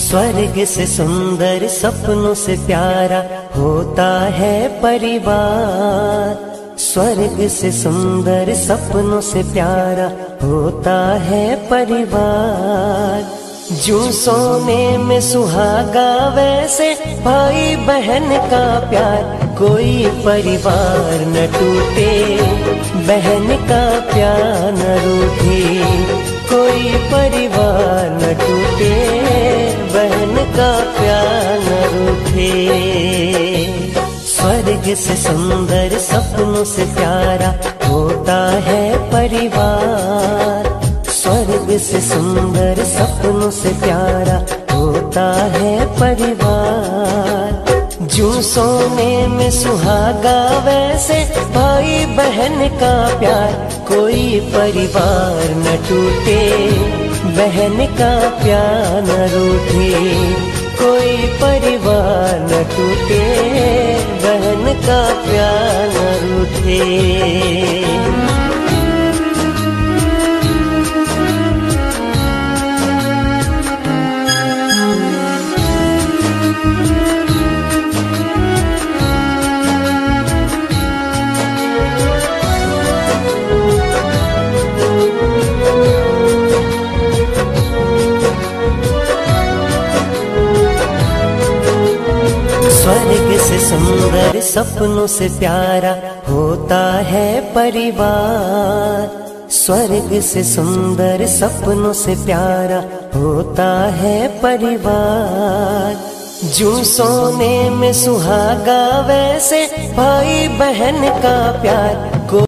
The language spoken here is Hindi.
स्वर्ग से सुंदर सपनों से प्यारा होता है परिवार। स्वर्ग से सुंदर सपनों से प्यारा होता है परिवार। जो सोने में सुहागा वैसे भाई बहन का प्यार, कोई परिवार न टूटे, बहन का प्यार न रूठे। कोई परिवार न टूटे, बहन का प्यार न रूठे। स्वर्ग से सुंदर सपनों से प्यारा होता है परिवार। स्वर्ग से सुंदर सपनों से प्यारा होता है परिवार। जो सोने में सुहागा वैसे भाई बहन का प्यार, कोई परिवार न टूटे, बहन का प्यार न रूठे। कोई परिवार न टूटे, बहन का प्यार न रूठे। स्वर्ग से सुंदर सपनों से प्यारा होता है परिवार। स्वर्ग से सुंदर सपनों से प्यारा होता है परिवार। जो सोने में सुहागा वैसे भाई बहन का प्यार,